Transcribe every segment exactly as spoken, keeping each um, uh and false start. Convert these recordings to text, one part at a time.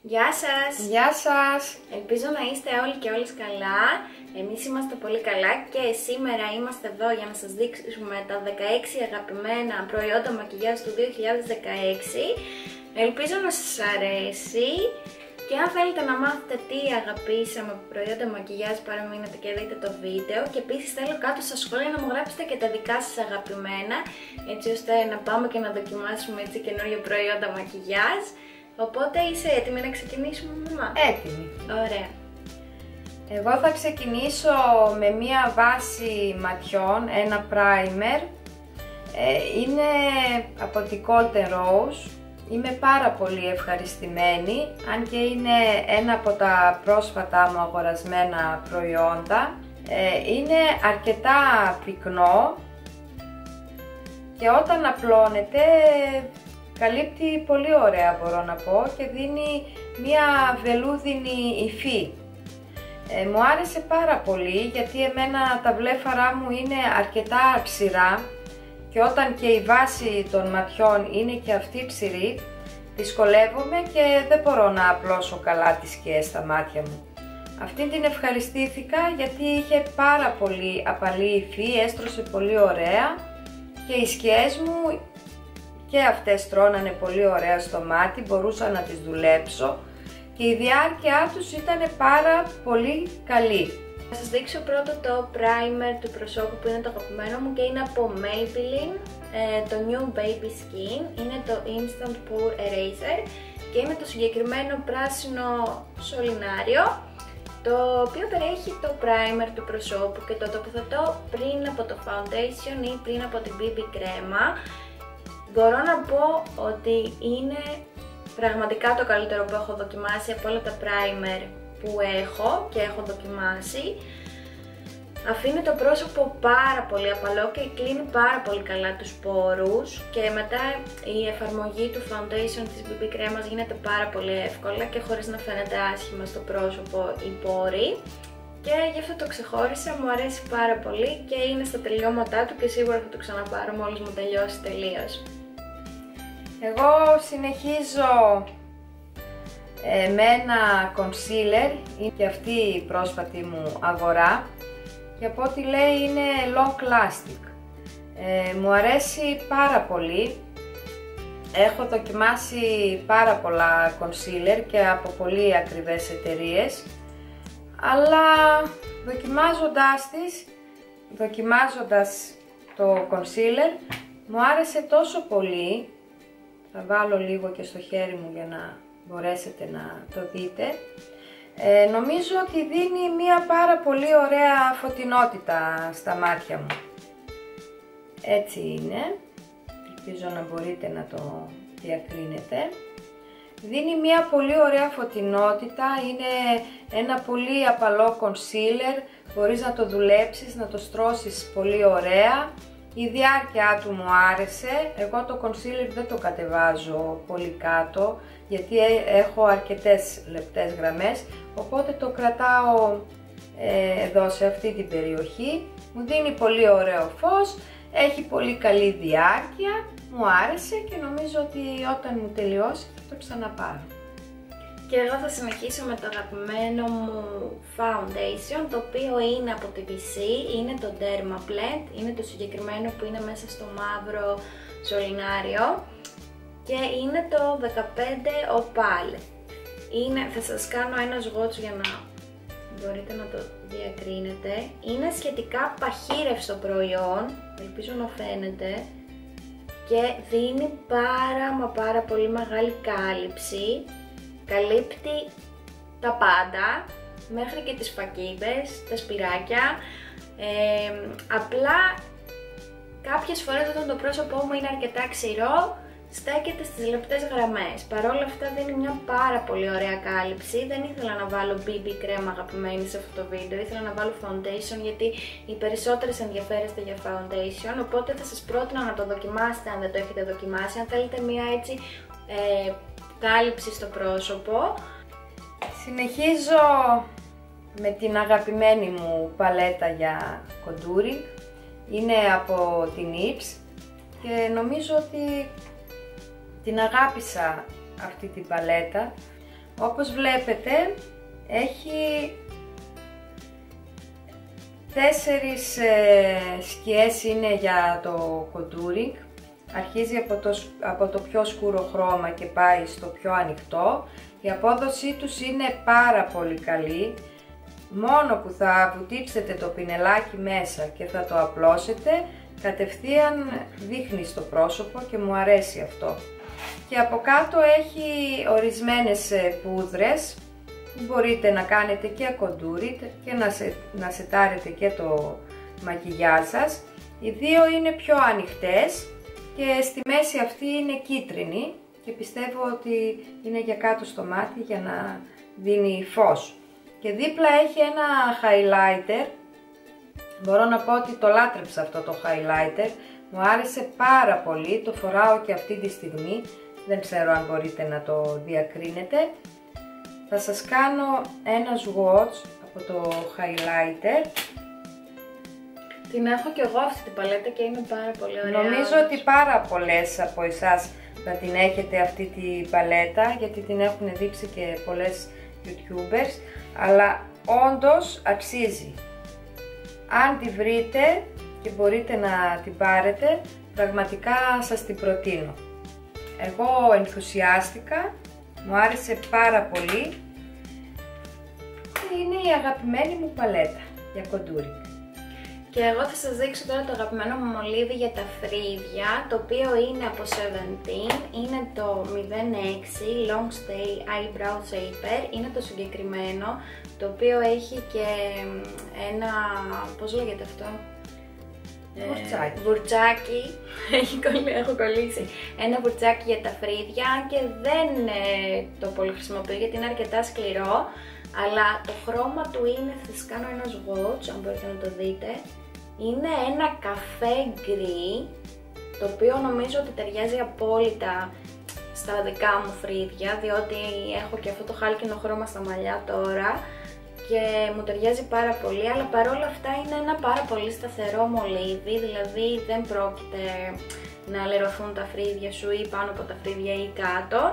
Γεια σας! Γεια σας! Ελπίζω να είστε όλοι και όλες καλά. Εμείς είμαστε πολύ καλά και σήμερα είμαστε εδώ για να σας δείξουμε τα δεκαέξι αγαπημένα προϊόντα μακιγιάζ του δύο χιλιάδες δεκαέξι. Ελπίζω να σας αρέσει και αν θέλετε να μάθετε τι αγαπήσαμε από προϊόντα μακιγιάζ, παραμείνετε και δείτε το βίντεο. Και επίσης θέλω κάτω στα σχόλια να μου γράψετε και τα δικά σας αγαπημένα, έτσι ώστε να πάμε και να δοκιμάσουμε έτσι καινούργια προϊόντα μακιγιάζ. Οπότε είσαι έτοιμη να ξεκινήσουμε, μαμά? Έτοιμη. Ωραία. Εγώ θα ξεκινήσω με μία βάση ματιών, ένα primer. Ε, είναι από τη Golden Rose. Είμαι πάρα πολύ ευχαριστημένη, αν και είναι ένα από τα πρόσφατα μου αγορασμένα προϊόντα. Ε, είναι αρκετά πυκνό και όταν απλώνεται καλύπτει πολύ ωραία, μπορώ να πω, και δίνει μία βελούδινη υφή. Ε, μου άρεσε πάρα πολύ γιατί εμένα τα βλέφαρά μου είναι αρκετά ψηρά και όταν και η βάση των ματιών είναι και αυτή ψηρή, δυσκολεύομαι και δεν μπορώ να απλώσω καλά τις σκιές στα μάτια μου. Αυτή την ευχαριστήθηκα γιατί είχε πάρα πολύ απαλή υφή, έστρωσε πολύ ωραία και οι σκιές μου και αυτές τρώνανε πολύ ωραία στο μάτι, μπορούσα να τις δουλέψω και η διάρκεια τους ήταν πάρα πολύ καλή. Θα σας δείξω πρώτο το primer του προσώπου που είναι το αγαπημένο μου και είναι από Maybelline, ε, το New Baby Skin, είναι το Instant Pore Eraser και είναι το συγκεκριμένο πράσινο σωληνάριο, το οποίο περιέχει το primer του προσώπου και το τοποθετώ πριν από το foundation ή πριν από την μπι μπι κρέμα. Μπορώ να πω ότι είναι πραγματικά το καλύτερο που έχω δοκιμάσει από όλα τα primer που έχω και έχω δοκιμάσει. Αφήνει το πρόσωπο πάρα πολύ απαλό και κλείνει πάρα πολύ καλά τους πόρους και μετά η εφαρμογή του foundation της μπι μπι κρέμας γίνεται πάρα πολύ εύκολα και χωρίς να φαίνεται άσχημα στο πρόσωπο οι πόροι. Και γι' αυτό το ξεχώρισα, μου αρέσει πάρα πολύ και είναι στα τελειώματά του και σίγουρα θα το ξαναπάρω μόλις μου τελειώσει τελείως. Εγώ συνεχίζω ε, με ένα concealer, είναι και αυτή η πρόσφατη μου αγορά και από ό,τι λέει είναι long lasting. Ε, μου αρέσει πάρα πολύ, έχω δοκιμάσει πάρα πολλά concealer και από πολύ ακριβές εταιρείες, αλλά δοκιμάζοντας τις, δοκιμάζοντας το concealer μου άρεσε τόσο πολύ. Θα βάλω λίγο και στο χέρι μου για να μπορέσετε να το δείτε. Ε, νομίζω ότι δίνει μία πάρα πολύ ωραία φωτεινότητα στα μάτια μου. Έτσι είναι. Ελπίζω να μπορείτε να το διακρίνετε. Δίνει μία πολύ ωραία φωτεινότητα, είναι ένα πολύ απαλό concealer, μπορείς να το δουλέψεις, να το στρώσεις πολύ ωραία. Η διάρκεια του μου άρεσε, εγώ το concealer δεν το κατεβάζω πολύ κάτω γιατί έχω αρκετές λεπτές γραμμές, οπότε το κρατάω ε, εδώ σε αυτή την περιοχή. Μου δίνει πολύ ωραίο φως, έχει πολύ καλή διάρκεια, μου άρεσε και νομίζω ότι όταν μου τελειώσει θα το ξαναπάρω. Και εγώ θα συνεχίσω με το αγαπημένο μου foundation, το οποίο είναι από τη βι σι, είναι το Dermablend, είναι το συγκεκριμένο που είναι μέσα στο μαύρο σωληνάριο και είναι το δεκαπέντε Opal. Είναι, θα σας κάνω ένα σγότσο για να μπορείτε να το διακρίνετε. Είναι σχετικά παχύρευστο προϊόν, ελπίζω να φαίνεται, και δίνει πάρα μα πάρα πολύ μεγάλη κάλυψη. Καλύπτει τα πάντα, μέχρι και τις φακίδες, τα σπυράκια. Ε, απλά κάποιες φορές όταν το πρόσωπό μου είναι αρκετά ξηρό, στέκεται στις λεπτές γραμμές. Παρ' όλα αυτά δίνει μια πάρα πολύ ωραία κάλυψη. Δεν ήθελα να βάλω μπι μπι κρέμα αγαπημένη σε αυτό το βίντεο, ήθελα να βάλω foundation γιατί οι περισσότερες ενδιαφέρεστε για foundation, οπότε θα σας πρότεινα να το δοκιμάσετε αν δεν το έχετε δοκιμάσει, αν θέλετε μια έτσι ε, κάλυψη στο πρόσωπο. Συνεχίζω με την αγαπημένη μου παλέτα για contouring, είναι από την Nibs και νομίζω ότι την αγάπησα αυτή την παλέτα. Όπως βλέπετε έχει τέσσερις ε, σκιές είναι για το contouring. Αρχίζει από το, από το πιο σκούρο χρώμα και πάει στο πιο ανοιχτό. Η απόδοσή τους είναι πάρα πολύ καλή. Μόνο που θα βουτήξετε το πινελάκι μέσα και θα το απλώσετε, κατευθείαν δείχνει στο πρόσωπο και μου αρέσει αυτό. Και από κάτω έχει ορισμένες πούδρες που μπορείτε να κάνετε και contouring και να, σε, να σετάρετε και το μακιγιάζ σας. Οι δύο είναι πιο ανοιχτές και στη μέση αυτή είναι κίτρινη και πιστεύω ότι είναι για κάτω στο μάτι για να δίνει φως. Και δίπλα έχει ένα highlighter. Μπορώ να πω ότι το λάτρεψα αυτό το highlighter. Μου άρεσε πάρα πολύ, το φοράω και αυτή τη στιγμή. Δεν ξέρω αν μπορείτε να το διακρίνετε. Θα σας κάνω ένα swatch από το highlighter. Την έχω και εγώ αυτή την παλέτα και είναι πάρα πολύ ωραία. Νομίζω ότι πάρα πολλές από εσάς θα την έχετε αυτή την παλέτα, γιατί την έχουν δείξει και πολλές YouTubers, αλλά όντως αξίζει. Αν τη βρείτε και μπορείτε να την πάρετε, πραγματικά σας την προτείνω. Εγώ ενθουσιάστηκα, μου άρεσε πάρα πολύ και είναι η αγαπημένη μου παλέτα για contouring. Και εγώ θα σας δείξω τώρα το αγαπημένο μου μολύβι για τα φρύδια, το οποίο είναι από εβδομήντα, είναι το μηδέν έξι Long Stay Eyebrow Shaper, είναι το συγκεκριμένο, το οποίο έχει και ένα, πώς λέγεται αυτό, Βουρτσάκι. Ε, βουρτσάκι, έχω κολλήσει, ένα βουρτσάκι για τα φρύδια και δεν ε, το πολύ χρησιμοποιώ γιατί είναι αρκετά σκληρό, αλλά το χρώμα του είναι, θα σας κάνω ένα swatch, αν μπορείτε να το δείτε, είναι ένα καφέ γκρι, το οποίο νομίζω ότι ταιριάζει απόλυτα στα δικά μου φρύδια, διότι έχω και αυτό το χάλκινο χρώμα στα μαλλιά τώρα και μου ταιριάζει πάρα πολύ, αλλά παρόλα αυτά είναι ένα πάρα πολύ σταθερό μολύβι, δηλαδή δεν πρόκειται να λερωθούν τα φρύδια σου ή πάνω από τα φρύδια ή κάτω.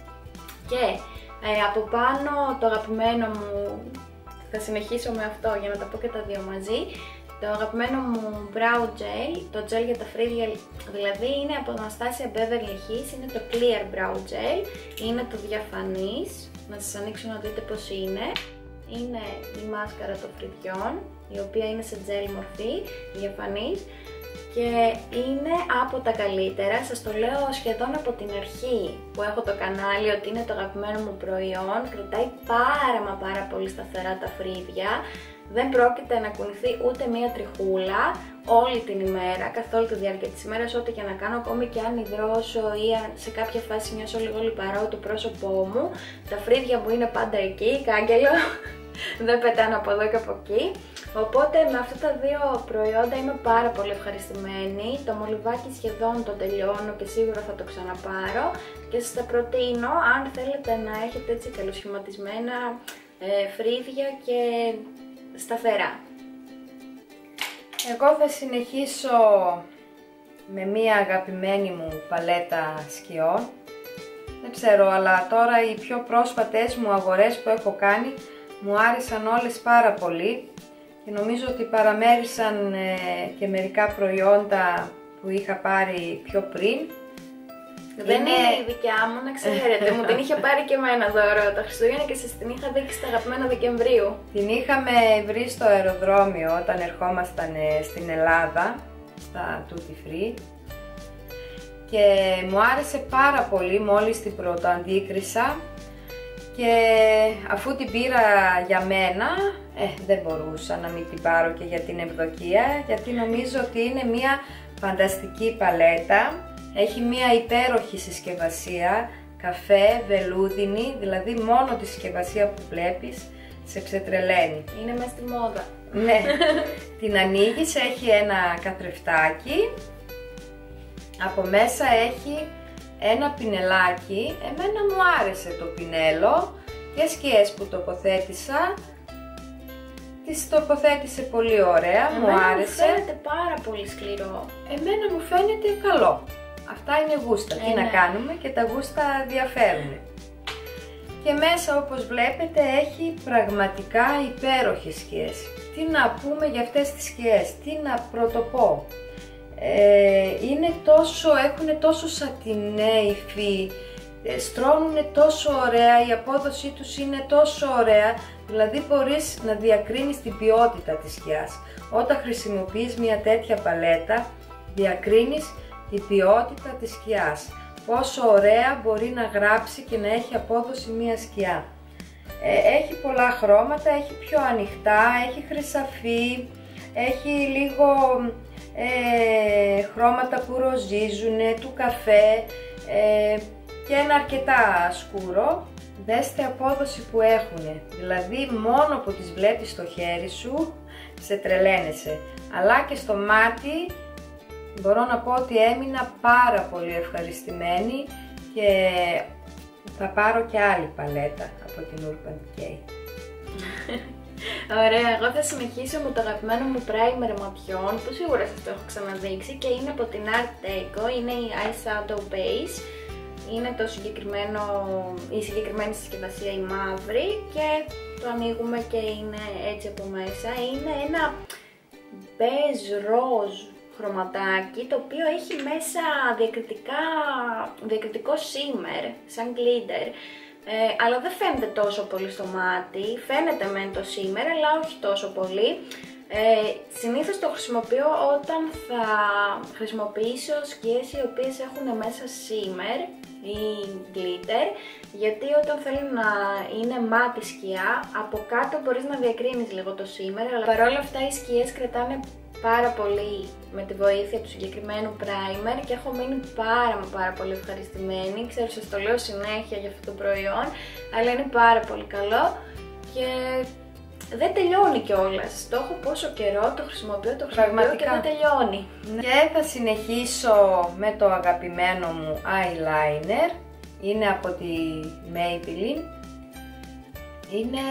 Και ε, από πάνω το αγαπημένο μου, θα συνεχίσω με αυτό για να τα πω και τα δύο μαζί, το αγαπημένο μου brow gel, το gel για τα φρύδια δηλαδή, είναι από την Anastasia Beverly Hills, είναι το clear brow gel, είναι το διαφανής, να σας ανοίξω να δείτε πως είναι. Είναι η μάσκαρα των φρυδιών, η οποία είναι σε gel μορφή, διαφανής και είναι από τα καλύτερα. Σας το λέω σχεδόν από την αρχή που έχω το κανάλι ότι είναι το αγαπημένο μου προϊόν. Κρατάει πάρα μα πάρα πολύ σταθερά τα φρύδια. Δεν πρόκειται να κουνηθεί ούτε μία τριχούλα όλη την ημέρα, καθ' όλη τη διάρκεια της ημέρας, ό,τι και να κάνω, ακόμη και αν υδρώσω ή αν σε κάποια φάση νιώσω λίγο λιπαρό το πρόσωπό μου, τα φρύδια μου είναι πάντα εκεί, κάγκελο, δεν πετάνε από εδώ και από εκεί. Οπότε με αυτά τα δύο προϊόντα είμαι πάρα πολύ ευχαριστημένη. Το μολυβάκι σχεδόν το τελειώνω και σίγουρα θα το ξαναπάρω και σας τα προτείνω αν θέλετε να έχετε έτσι καλοσχηματισμένα ε, φρύδια και σταθερά. Εγώ θα συνεχίσω με μία αγαπημένη μου παλέτα σκιών. Δεν ξέρω, αλλά τώρα οι πιο πρόσφατες μου αγορές που έχω κάνει μου άρεσαν όλες πάρα πολύ και νομίζω ότι παραμέρισαν ε, και μερικά προϊόντα που είχα πάρει πιο πριν. Δεν είναι... είναι η δικιά μου, να ξέρετε, μου την είχε πάρει και εμένα δώρο τα Χριστούγεννα και σας την είχα δείξει τα αγαπημένα Δεκεμβρίου. Την είχαμε βρει στο αεροδρόμιο όταν ερχόμασταν στην Ελλάδα, στα Tutti Free, και μου άρεσε πάρα πολύ μόλις την πρωτοαντίκρισα και αφού την πήρα για μένα, ε, δεν μπορούσα να μην την πάρω και για την ευδοκία, γιατί νομίζω ότι είναι μια φανταστική παλέτα. Έχει μια υπέροχη συσκευασία, καφέ, βελούδινη, δηλαδή μόνο τη συσκευασία που βλέπεις σε ξετρελαίνει. Είναι μες στη μόδα. Ναι, την ανοίγεις, έχει ένα καθρεφτάκι, από μέσα έχει ένα πινελάκι, εμένα μου άρεσε το πινέλο και σκιές που τοποθέτησα, τις τοποθέτησε πολύ ωραία, εμένα μου άρεσε. Εμένα μου φαίνεται πάρα πολύ σκληρό. Εμένα μου φαίνεται καλό. Αυτά είναι γούστα, ε, τι ναι. να κάνουμε, και τα γούστα διαφέρουν. και μέσα όπως βλέπετε έχει πραγματικά υπέροχες σκιές. Τι να πούμε για αυτές τις σκιές, τι να πρωτοπώ. Ε, είναι τόσο, έχουν τόσο σατινέ υφή, στρώνουν τόσο ωραία, η απόδοσή τους είναι τόσο ωραία, δηλαδή μπορείς να διακρίνεις την ποιότητα της σκιάς. Όταν χρησιμοποιείς μια τέτοια παλέτα, διακρίνεις την ποιότητα της σκιάς. Πόσο ωραία μπορεί να γράψει και να έχει απόδοση μια σκιά. Ε, έχει πολλά χρώματα, έχει πιο ανοιχτά, έχει χρυσαφί, έχει λίγο ε, χρώματα που ροζίζουν, του καφέ ε, και ένα αρκετά σκούρο. Δέστε απόδοση που έχουν, δηλαδή μόνο που τις βλέπεις στο χέρι σου σε τρελαίνεσαι, αλλά και στο μάτι μπορώ να πω ότι έμεινα πάρα πολύ ευχαριστημένη και θα πάρω και άλλη παλέτα από την Urban Decay. Ωραία, εγώ θα συνεχίσω με το αγαπημένο μου primer ματιών που σίγουρα σας το έχω ξαναδείξει και είναι από την Art Deco, είναι η Eyeshadow Base. Είναι το συγκεκριμένο, η συγκεκριμένη συσκευασία η μαύρη και το ανοίγουμε και είναι έτσι από μέσα. Είναι ένα beige ροζ χρωματάκι το οποίο έχει μέσα διακριτικά, διακριτικό shimmer σαν glitter, ε, αλλά δεν φαίνεται τόσο πολύ στο μάτι, φαίνεται μεν το shimmer αλλά όχι τόσο πολύ. Ε, συνήθως το χρησιμοποιώ όταν θα χρησιμοποιήσω σκιές οι οποίες έχουν μέσα shimmer ή glitter, γιατί όταν θέλω να είναι μάτι σκιά, από κάτω μπορείς να διακρίνεις λίγο το shimmer, αλλά παρόλα αυτά οι σκιές κρατάνε πάρα πολύ με τη βοήθεια του συγκεκριμένου primer και έχω μείνει πάρα μα πάρα πολύ ευχαριστημένη. Ξέρω σας το λέω συνέχεια για αυτό το προϊόν, αλλά είναι πάρα πολύ καλό και δεν τελειώνει κιόλας. Το έχω πόσο καιρό, το χρησιμοποιώ, το χρησιμοποιώ και δεν τελειώνει. Και θα συνεχίσω με το αγαπημένο μου eyeliner. Είναι από τη Maybelline. Είναι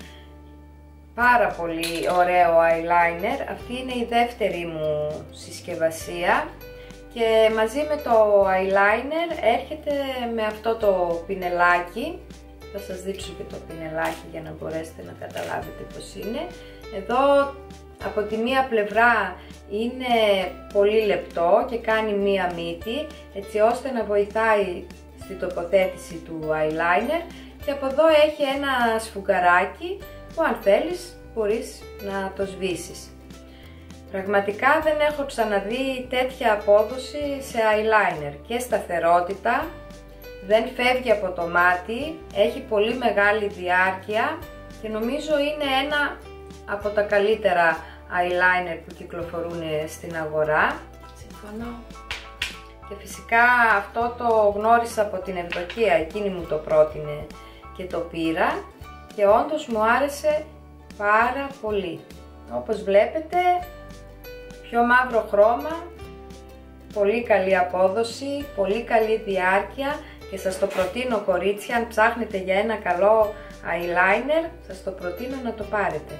πάρα πολύ ωραίο eyeliner. Αυτή είναι η δεύτερη μου συσκευασία και μαζί με το eyeliner έρχεται με αυτό το πινελάκι. Θα σας δείξω και το πινελάκι για να μπορέσετε να καταλάβετε πώς είναι. Εδώ από τη μία πλευρά είναι πολύ λεπτό και κάνει μία μύτη, έτσι ώστε να βοηθάει στην τοποθέτηση του eyeliner, και από εδώ έχει ένα σφουγγαράκι που αν θέλεις μπορείς να το σβήσεις. Πραγματικά δεν έχω ξαναδεί τέτοια απόδοση σε eyeliner και σταθερότητα. Δεν φεύγει από το μάτι, έχει πολύ μεγάλη διάρκεια και νομίζω είναι ένα από τα καλύτερα eyeliner που κυκλοφορούν στην αγορά. Συμφωνώ. Και φυσικά αυτό το γνώρισα από την Ευδοκία, εκείνη μου το πρότεινε και το πήρα και όντως μου άρεσε πάρα πολύ. Όπως βλέπετε, πιο μαύρο χρώμα, πολύ καλή απόδοση, πολύ καλή διάρκεια και σας το προτείνω κορίτσια, αν ψάχνετε για ένα καλό eyeliner, σας το προτείνω να το πάρετε.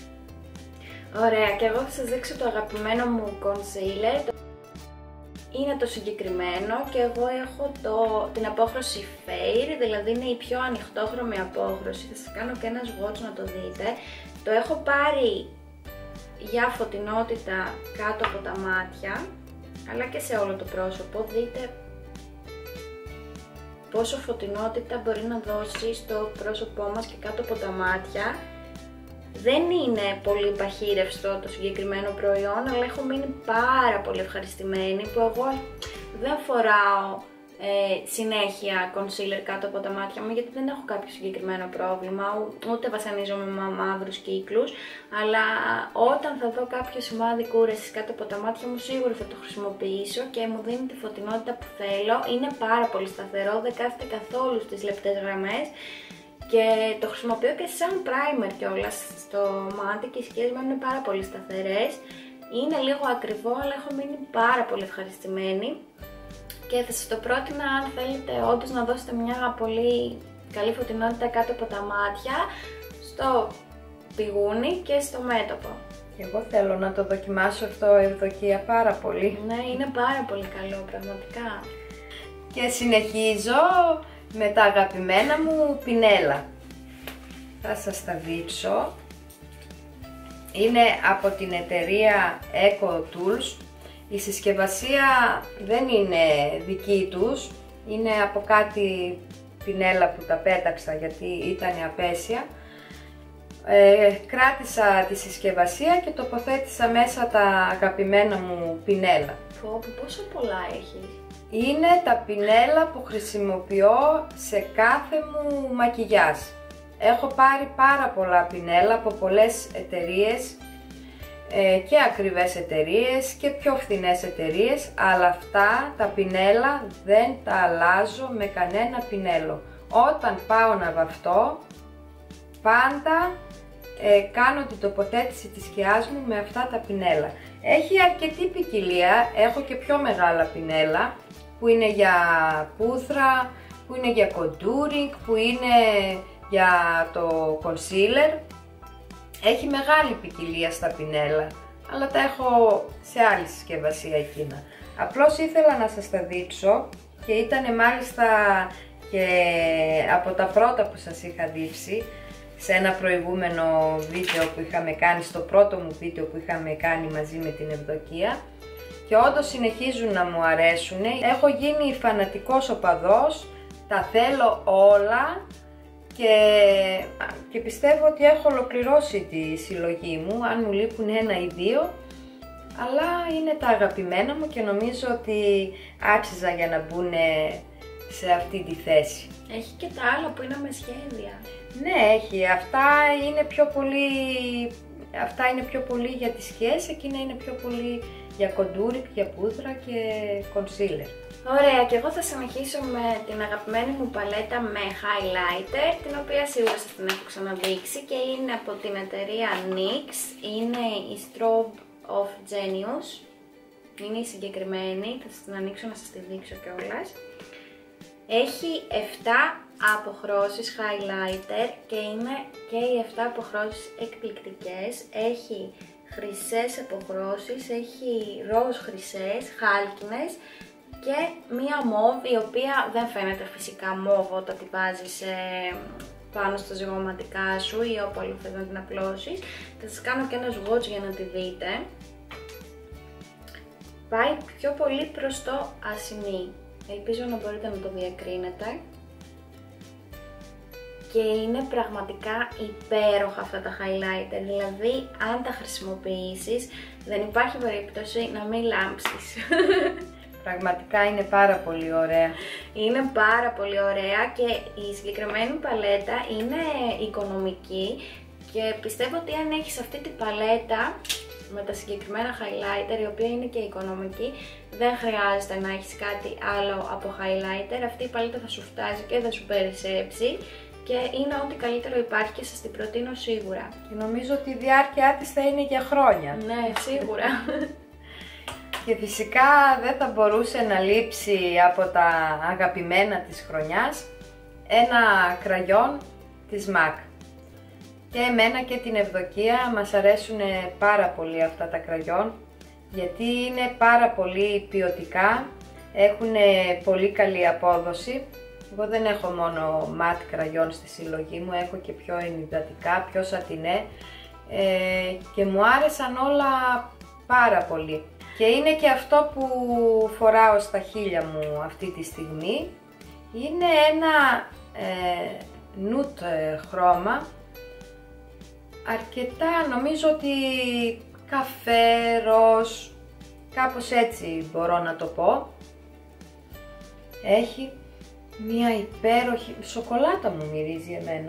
Ωραία, και εγώ θα σας δείξω το αγαπημένο μου concealer. Είναι το συγκεκριμένο και εγώ έχω το, την απόχρωση Fair, δηλαδή είναι η πιο ανοιχτόχρωμη απόχρωση. Θα σας κάνω και ένα swatch να το δείτε. Το έχω πάρει για φωτεινότητα κάτω από τα μάτια, αλλά και σε όλο το πρόσωπο. Δείτε πόσο φωτεινότητα μπορεί να δώσει στο πρόσωπό μας και κάτω από τα μάτια. Δεν είναι πολύ παχύρευστο το συγκεκριμένο προϊόν, αλλά έχω μείνει πάρα πολύ ευχαριστημένη που εγώ δεν φοράω ε, συνέχεια concealer κάτω από τα μάτια μου, γιατί δεν έχω κάποιο συγκεκριμένο πρόβλημα, ούτε βασανίζομαι με μαύρους κύκλους, αλλά όταν θα δω κάποιο σημάδι κούρασης κάτω από τα μάτια μου, σίγουρα θα το χρησιμοποιήσω και μου δίνει τη φωτεινότητα που θέλω. Είναι πάρα πολύ σταθερό, δεν κάθεται καθόλου στις λεπτές γραμμές. Και το χρησιμοποιώ και σαν primer κιόλας στο μάτι και οι σκιές μου είναι πάρα πολύ σταθερές. Είναι λίγο ακριβό, αλλά έχω μείνει πάρα πολύ ευχαριστημένη. Και θα σας το πρότεινα αν θέλετε όντως να δώσετε μια πολύ καλή φωτεινότητα κάτω από τα μάτια, στο πηγούνι και στο μέτωπο. Εγώ θέλω να το δοκιμάσω αυτό, Ευδοκία, πάρα πολύ. Ναι, είναι πάρα πολύ καλό, πραγματικά. Και συνεχίζω με τα αγαπημένα μου πινέλα. Θα σας τα δείξω. Είναι από την εταιρεία Eco Tools. Η συσκευασία δεν είναι δική τους, είναι από κάτι πινέλα που τα πέταξα γιατί ήταν απέσια. Ε, κράτησα τη συσκευασία και τοποθέτησα μέσα τα αγαπημένα μου πινέλα. Πω, πόσο πολλά έχεις. Είναι τα πινέλα που χρησιμοποιώ σε κάθε μου μακιγιάζ. Έχω πάρει πάρα πολλά πινέλα από πολλές εταιρείες ε, και ακριβές εταιρείες και πιο φθηνές εταιρείες, αλλά αυτά τα πινέλα δεν τα αλλάζω με κανένα πινέλο. Όταν πάω να βαφτώ, πάντα ε, κάνω την τοποθέτηση της σκιάς μου με αυτά τα πινέλα. Έχει αρκετή ποικιλία, έχω και πιο μεγάλα πινέλα που είναι για πούδρα, που είναι για contouring, που είναι για το concealer. Έχει μεγάλη ποικιλία στα πινέλα, αλλά τα έχω σε άλλη συσκευασία εκείνα. Απλώς ήθελα να σας τα δείξω και ήταν μάλιστα και από τα πρώτα που σας είχα δείξει σε ένα προηγούμενο βίντεο που είχαμε κάνει, στο πρώτο μου βίντεο που είχαμε κάνει μαζί με την Ευδοκία, και όντως συνεχίζουν να μου αρέσουν. Έχω γίνει φανατικός οπαδός, τα θέλω όλα και, και πιστεύω ότι έχω ολοκληρώσει τη συλλογή μου, αν μου λείπουν ένα ή δύο, αλλά είναι τα αγαπημένα μου και νομίζω ότι άξιζα για να μπουν σε αυτή τη θέση. Έχει και τα άλλα που είναι με σχέδια. Ναι, έχει. Αυτά είναι πιο πολύ, αυτά είναι πιο πολύ για τις σκιές, εκείνα είναι πιο πολύ για contouring, για πούδρα και concealer. Ωραία, και εγώ θα συνεχίσω με την αγαπημένη μου παλέτα με highlighter, την οποία σίγουρα σας την έχω ξαναδείξει και είναι από την εταιρεία νιξ. Είναι η Strobe of Genius. Είναι η συγκεκριμένη, θα σας την ανοίξω να σας τη δείξω κιόλας. Έχει επτά αποχρώσεις highlighter και είναι και οι επτά αποχρώσεις εκπληκτικές. Έχει χρυσές αποχρώσεις, έχει ροζ χρυσές, χάλκινες και μία μόβ, η οποία δεν φαίνεται φυσικά μόβ όταν τη βάζεις ε, πάνω στα ζυγωματικά σου ή όπου αλλού θες να την απλώσεις. Θα σας κάνω και ένα swatch για να τη δείτε. Πάει πιο πολύ προς το ασημί. Ελπίζω να μπορείτε να το διακρίνετε. Και είναι πραγματικά υπέροχα αυτά τα highlighter, δηλαδή αν τα χρησιμοποιήσεις δεν υπάρχει περίπτωση να μην λάμψεις. Πραγματικά είναι πάρα πολύ ωραία. Είναι πάρα πολύ ωραία και η συγκεκριμένη παλέτα είναι οικονομική και πιστεύω ότι αν έχεις αυτή την παλέτα με τα συγκεκριμένα highlighter, η οποία είναι και οικονομική, δεν χρειάζεται να έχεις κάτι άλλο από highlighter. Αυτή η παλέτα θα σου φτάσει και θα σου περισσέψει και είναι ό,τι καλύτερο υπάρχει και σας την προτείνω σίγουρα. Και νομίζω ότι η διάρκεια της θα είναι για χρόνια. Ναι, σίγουρα. Και φυσικά δεν θα μπορούσε να λείψει από τα αγαπημένα της χρονιάς ένα κραγιόν της μακ. Και εμένα και την Ευδοκία μας αρέσουν πάρα πολύ αυτά τα κραγιόν, γιατί είναι πάρα πολύ ποιοτικά, έχουν πολύ καλή απόδοση. Εγώ δεν έχω μόνο ματ κραγιόν στη συλλογή μου, έχω και πιο ενυδατικά, πιο σατινέ ε, και μου άρεσαν όλα πάρα πολύ. Και είναι και αυτό που φοράω στα χείλια μου αυτή τη στιγμή. Είναι ένα ε, νούτ χρώμα, αρκετά, νομίζω ότι καφέ, ροζ, κάπως έτσι μπορώ να το πω. Έχει μία υπέροχη, σοκολάτα μου μυρίζει εμένα.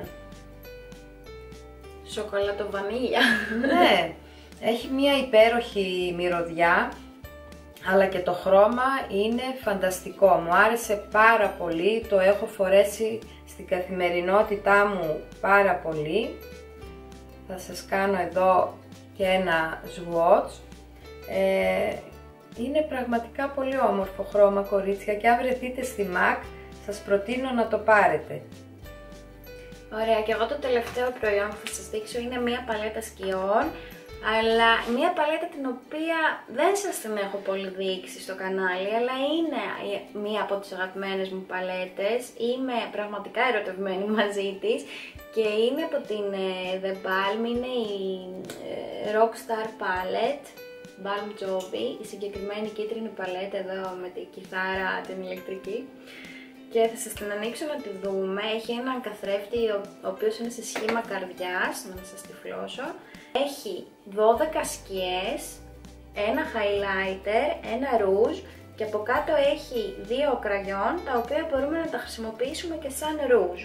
Σοκολάτο βανίλια. Ναι, έχει μία υπέροχη μυρωδιά, αλλά και το χρώμα είναι φανταστικό. Μου άρεσε πάρα πολύ, το έχω φορέσει στην καθημερινότητά μου πάρα πολύ. Θα σας κάνω εδώ και ένα swatch. Ε, είναι πραγματικά πολύ όμορφο χρώμα, κορίτσια, και αν βρεθείτε στη μακ σας προτείνω να το πάρετε. Ωραία, και εγώ το τελευταίο προϊόν που θα σας δείξω είναι μία παλέτα σκιών αλλά μια παλέτα την οποία δεν σας την έχω πολύ δείξει στο κανάλι, αλλά είναι μία από τις αγαπημένες μου παλέτες. Είμαι πραγματικά ερωτευμένη μαζί της και είναι από την The Balm, είναι η Rockstar Palette Balm Jovi, η συγκεκριμένη κίτρινη παλέτα εδώ με την κιθάρα την ηλεκτρική. Και θα σας την ανοίξω να τη δούμε. Έχει έναν καθρέφτη ο οποίος είναι σε σχήμα καρδιάς, να σας τυφλώσω. Έχει δώδεκα σκιές, ένα highlighter, ένα ρούζ και από κάτω έχει δύο κραγιόν, τα οποία μπορούμε να τα χρησιμοποιήσουμε και σαν ρούζ.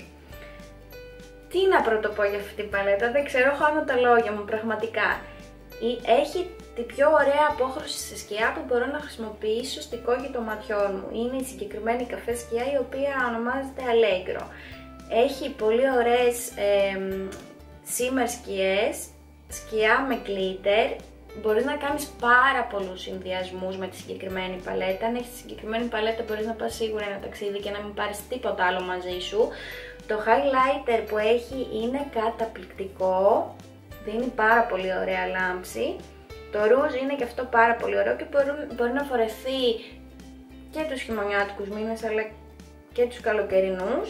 Τι να πρωτοπώ για αυτή την παλέτα, δεν ξέρω, χάνω τα λόγια μου πραγματικά. Έχει την πιο ωραία απόχρωση σε σκιά που μπορώ να χρησιμοποιήσω στη κόκκι των ματιών μου. Είναι η συγκεκριμένη καφέ σκιά, η οποία ονομάζεται Allegro. Έχει πολύ ωραίες ε, shimmer σκιές, σκιά με glitter. Μπορείς να κάνεις πάρα πολλούς συνδυασμούς με τη συγκεκριμένη παλέτα. Αν έχεις τη συγκεκριμένη παλέτα μπορείς να πας σίγουρα ένα ταξίδι και να μην πάρεις τίποτα άλλο μαζί σου. Το highlighter που έχει είναι καταπληκτικό, δίνει πάρα πολύ ωραία λάμψη. Το ρούζ είναι και αυτό πάρα πολύ ωραίο και μπορεί, μπορεί να φορεθεί και τους χειμωνιάτικους μήνες αλλά και τους καλοκαιρινούς.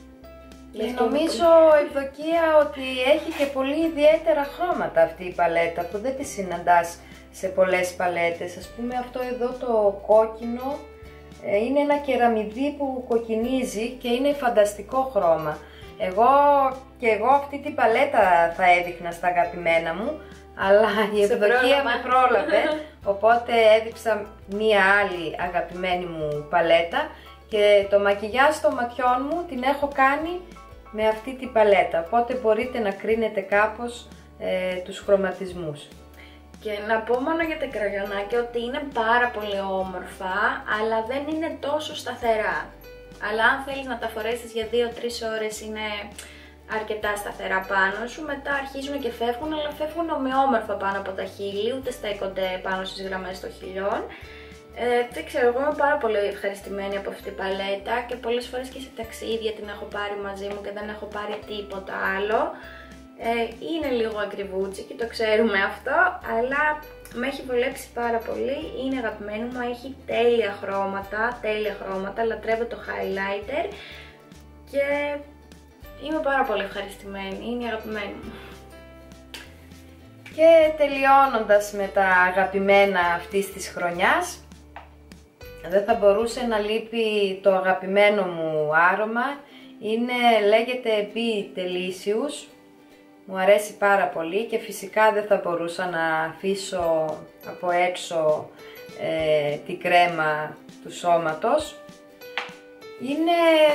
Και νομίζω Ευδοκία ότι έχει και πολύ ιδιαίτερα χρώματα αυτή η παλέτα που δεν τη συναντάς σε πολλές παλέτες. Ας πούμε αυτό εδώ το κόκκινο είναι ένα κεραμιδί που κοκκινίζει και είναι φανταστικό χρώμα. Εγώ και εγώ αυτή την παλέτα θα έδειχνα στα αγαπημένα μου, αλλά η Ευδοκία με πρόλαβε, οπότε έδειξα μία άλλη αγαπημένη μου παλέτα και το μακιγιάζ των ματιών μου την έχω κάνει με αυτή την παλέτα, οπότε μπορείτε να κρίνετε κάπως ε, τους χρωματισμούς. Και να πω μόνο για τα κραγιονάκια ότι είναι πάρα πολύ όμορφα, αλλά δεν είναι τόσο σταθερά. Αλλά αν θέλεις να τα φορέσεις για δύο τρεις ώρες είναι αρκετά σταθερά πάνω σου, μετά αρχίζουν και φεύγουν, αλλά φεύγουν ομοιόμορφα πάνω από τα χείλη, ούτε στέκονται πάνω στις γραμμές των χειλιών. Ε, δεν ξέρω, εγώ είμαι πάρα πολύ ευχαριστημένη από αυτή την παλέτα και πολλές φορές και σε ταξίδια την έχω πάρει μαζί μου και δεν έχω πάρει τίποτα άλλο. Ε, είναι λίγο ακριβούτσι και το ξέρουμε αυτό, αλλά με έχει βολέψει πάρα πολύ, είναι αγαπημένη μου, έχει τέλεια χρώματα, τέλεια χρώματα, λατρεύω το highlighter και είμαι πάρα πολύ ευχαριστημένη, είναι η αγαπημένη μου. Και τελειώνοντας με τα αγαπημένα αυτής της χρονιάς, δεν θα μπορούσε να λείπει το αγαπημένο μου άρωμα, είναι, λέγεται Be Delicious. Μου αρέσει πάρα πολύ και φυσικά δεν θα μπορούσα να αφήσω από έξω ε, την κρέμα του σώματος. Είναι...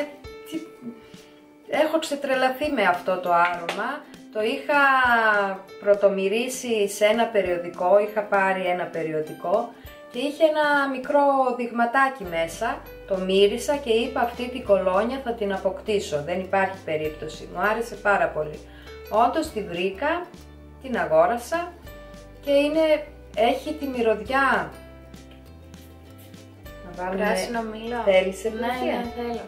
Έχω ξετρελαθεί με αυτό το άρωμα. Το είχα πρωτομυρίσει σε ένα περιοδικό, είχα πάρει ένα περιοδικό και είχε ένα μικρό δειγματάκι μέσα. Το μύρισα και είπα αυτή την κολόνια θα την αποκτήσω, δεν υπάρχει περίπτωση. Μου άρεσε πάρα πολύ. Όντως τη βρήκα, την αγόρασα και είναι, έχει τη μυρωδιά. Να βάλουμε... Πράσινο μήλο. Θέλεις ναι, ναι, θέλω.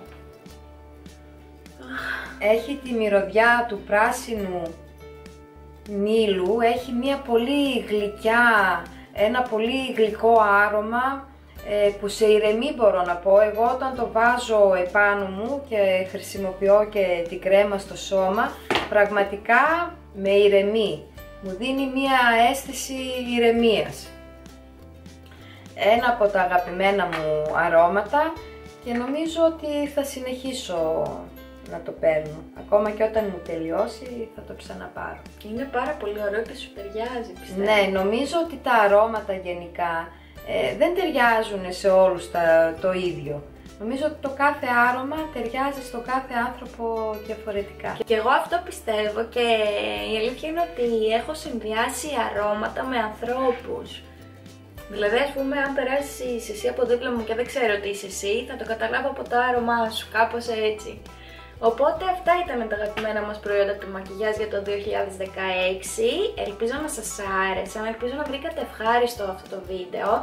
Έχει τη μυρωδιά του πράσινου μήλου, έχει μια πολύ γλυκιά, ένα πολύ γλυκό άρωμα ε, που σε ηρεμεί μπορώ να πω. Εγώ όταν το βάζω επάνω μου και χρησιμοποιώ και την κρέμα στο σώμα, πραγματικά με ηρεμεί, μου δίνει μια αίσθηση ηρεμίας. Ένα από τα αγαπημένα μου αρώματα και νομίζω ότι θα συνεχίσω να το παίρνω. Ακόμα και όταν μου τελειώσει θα το ξαναπάρω. Είναι πάρα πολύ ωραίο και σου ταιριάζει, πιστεύω. Ναι, νομίζω ότι τα αρώματα γενικά ε, δεν ταιριάζουν σε όλους τα, το ίδιο. Νομίζω ότι το κάθε άρωμα ταιριάζει στον κάθε άνθρωπο διαφορετικά. Και εγώ αυτό πιστεύω και η αλήθεια είναι ότι έχω συνδυάσει αρώματα με ανθρώπους. Δηλαδή, ας πούμε, αν περάσεις εσύ από δίπλα μου και δεν ξέρω τι είσαι εσύ, θα το καταλάβω από το άρωμά σου, κάπως έτσι. Οπότε αυτά ήταν τα αγαπημένα μας προϊόντα του μακιγιάζ για το δύο χιλιάδες δεκαέξι. Ελπίζω να σας άρεσαν, ελπίζω να βρήκατε ευχάριστο αυτό το βίντεο.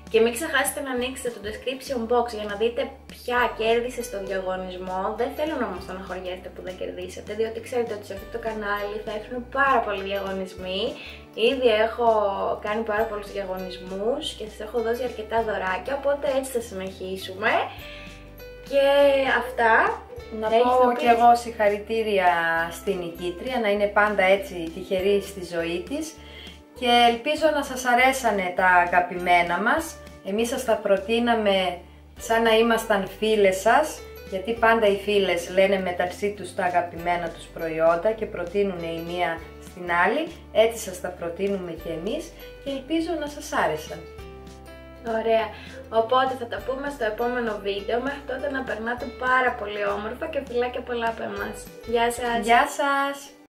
Και μην ξεχάσετε να ανοίξετε το description box για να δείτε ποια κέρδισε στο διαγωνισμό. Δεν θέλω να μου στεναχωριέστε που δεν κερδίσατε, διότι ξέρετε ότι σε αυτό το κανάλι θα έρθουν πάρα πολλοί διαγωνισμοί. Ήδη έχω κάνει πάρα πολλούς διαγωνισμούς και σας έχω δώσει αρκετά δωράκια, οπότε έτσι θα συνεχίσουμε. Και αυτά. Να πω και εγώ συγχαρητήρια στην νικήτρια, να είναι πάντα έτσι τυχερή στη ζωή της. Και ελπίζω να σας αρέσανε τα αγαπημένα μας. Εμείς σας τα προτείναμε σαν να ήμασταν φίλες σας, γιατί πάντα οι φίλες λένε μεταξύ τους τα αγαπημένα τους προϊόντα και προτείνουν η μία στην άλλη. Έτσι σας τα προτείνουμε και εμείς και ελπίζω να σας άρεσαν. Ωραία, οπότε θα τα πούμε στο επόμενο βίντεο. Μέχρι τότε να περνάτε πάρα πολύ όμορφα και φιλάκια πολλά από εμάς. Γεια σας! Γεια σας!